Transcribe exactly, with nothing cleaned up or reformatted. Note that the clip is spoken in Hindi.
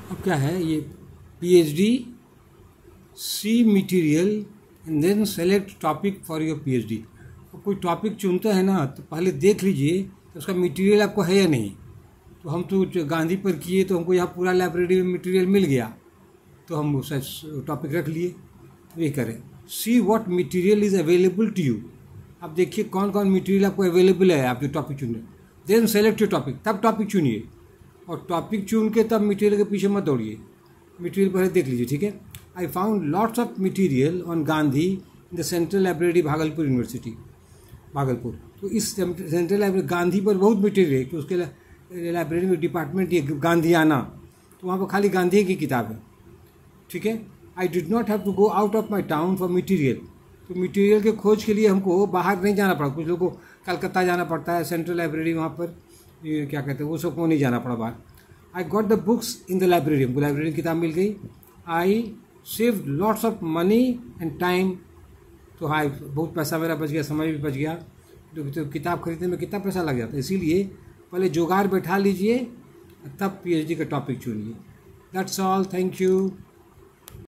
अब क्या है ये PhD see material and then select topic for your PhD. तो कोई टॉपिक चुनता है ना तो पहले देख लीजिए तो उसका मटेरियल आपको है या नहीं। तो हम तो गांधी पर किए तो हमको यहाँ पूरा लाइब्रेरी में मटेरियल मिल गया तो हम उस टॉपिक रख लिए। तो ये करें see what material is available to you. आप देखिए कौन कौन मटेरियल आपको अवेलेबल है, आप जो टॉपिक चुन रहे हैं। देन सेलेक्ट योर टॉपिक, तब टॉपिक चुनिए और टॉपिक चुन के तब मटेरियल के पीछे मत दौड़िए, मटेरियल पहले देख लीजिए, ठीक है। I found lots of material on Gandhi in the central library Bhagalpur university, Bhagalpur. तो इस सेंट्रल लाइब्रेरी गांधी पर बहुत मटेरियल है कि उसके लाइब्रेरी में डिपार्टमेंट ये गांधीयाना, तो वहाँ पर खाली गांधी की किताब है, ठीक है। I did not have to go out of my town for material. तो मटेरियल के खोज के लिए हमको बाहर नहीं जाना पड़ा। कुछ लोगों को कलकत्ता जाना पड़ता है, सेंट्रल लाइब्रेरी वहाँ पर ये क्या कहते हैं वो सबको नहीं जाना पड़ा बाहर। I got the books in the library, हमको लाइब्रेरी की किताब मिल गई। I saved lots of money and time. तो हाँ बहुत पैसा मेरा बच गया, समय भी बच गया। तो, तो किताब खरीदने में कितना पैसा लग जाता है, इसीलिए पहले जुगाड़ बैठा लीजिए तब पीएचडी का टॉपिक चुनिए। That's all, thank you.